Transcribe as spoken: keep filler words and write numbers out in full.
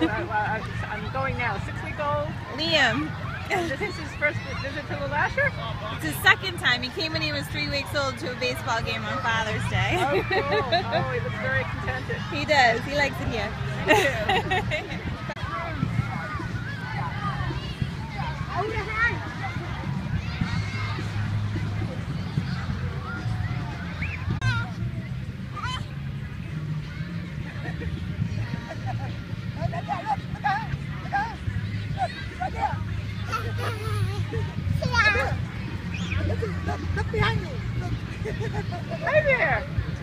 I, I, I'm going now. Six-week-old Liam. This is his first visit to LeLacheur? It's his second time. He came when he was three weeks old to a baseball game on Father's Day. Oh, cool. Oh, he looks very contented. He does. He likes it here. Thank you. Look behind you. Look. Hey there.